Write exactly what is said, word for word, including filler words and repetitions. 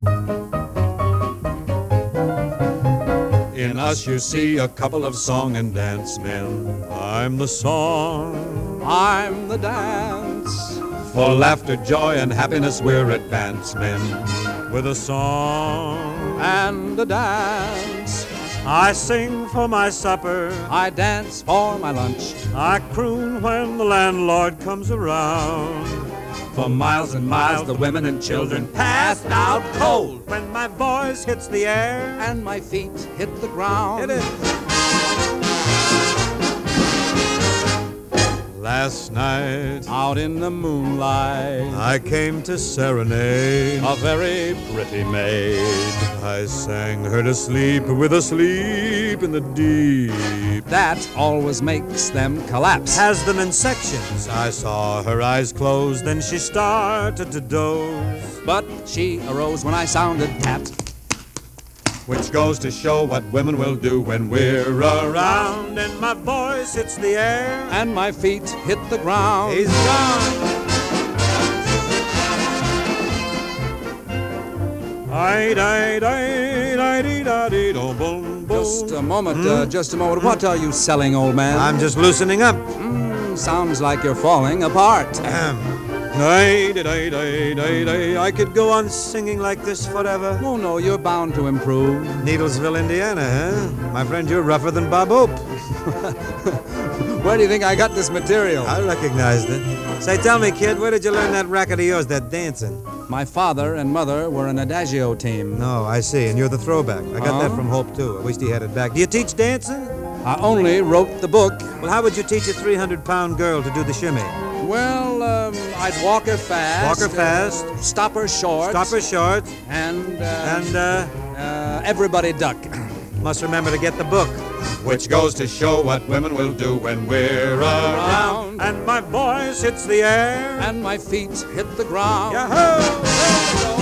In us you see a couple of song and dance men. I'm the song, I'm the dance. For laughter, joy, and happiness we're advance men. With a song and a dance. I sing for my supper, I dance for my lunch. I croon when the landlord comes around. For miles and miles the women and children passed out cold when my voice hits the air and my feet hit the ground. Hit it. Last night, out in the moonlight, I came to serenade a very pretty maid. I sang her to sleep with a sleep in the deep. That always makes them collapse, has them in sections. I saw her eyes close, then she started to doze. But she arose when I sounded cat, which goes to show what women will do when we're around. And my voice hits the air and my feet hit the ground. He's gone. I died, I died, I died, oh, boom, boom. Just a moment, hmm? uh, just a moment. What are you selling, old man? I'm just loosening up. Mm, sounds like you're falling apart. I, I, I, I could go on singing like this forever. Oh, no, you're bound to improve. Needlesville, Indiana, huh? My friend, you're rougher than Bob Hope. Where do you think I got this material? I recognized it. Say, tell me, kid, where did you learn that racket of yours, that dancing? My father and mother were an adagio team. No, I see, and you're the throwback. I got uh-huh. that from Hope, too. I wished he had it back. Do you teach dancing? I only wrote the book. Well, how would you teach a three hundred pound girl to do the shimmy? Well, um, I'd walk her fast. Walk her fast. Uh, stop her short. Stop her short. And, uh, and, uh, uh, everybody duck. Must remember to get the book. Which goes to show what women will do when we're around. And my voice hits the air. And my feet hit the ground. Yahoo!